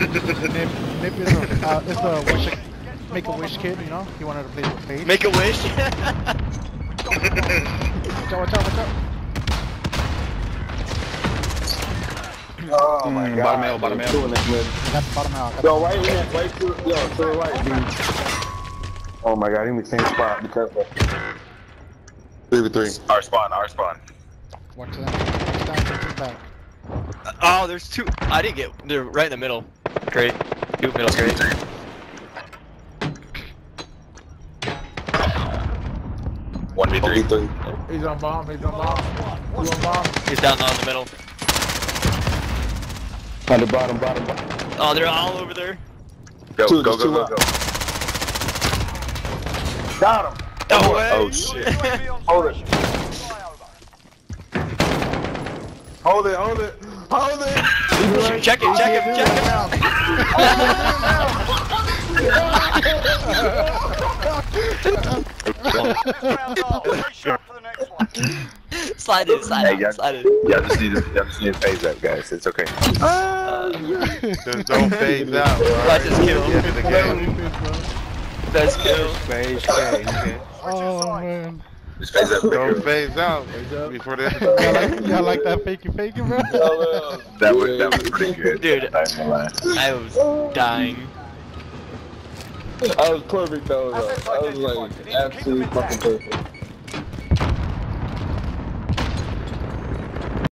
Nip is the Make-A-Wish kid, you know? He wanted to play with Paige. Make-A-Wish? Watch out, watch out, watch out. Oh my god. Bottom I out. got the bottom out. Yo, right here, right to, yo, to the right, dude. Oh my god, he in the same spot. Be careful. 3v3. Our spawn. Watch that. Watch that. Watch his back. Oh, there's two. I didn't get. They're right in the middle. Great. Two middle, great. 1v3. He's on bomb, he's on bomb. He's on bomb. He's down low in the middle. On the bottom. Oh, they're all over there. Go. Got him. No way. Oh shit. Hold it. Hold it. Check it. Slide in. Y'all just need to phase up, guys. It's okay. Just don't phase out, bro. Watch this kill. Get to the game. Best kill. Phase. Oh man. Just phase up. Don't phase out before the Y'all like that faking, bro? That was pretty good. Dude. I'm not gonna lie. I was dying. I was perfect though. I was like absolutely fucking perfect.